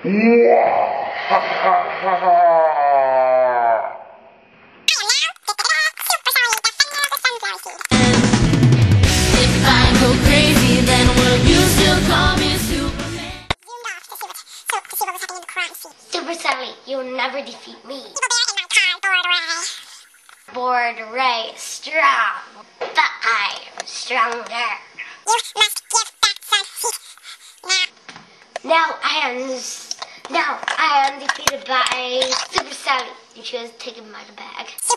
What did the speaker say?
Super Sally, you'll never defeat me. Bored Ray, strong, but I am stronger. You must give back some heat Now I am defeated by Super Sally, and she has taken my bag.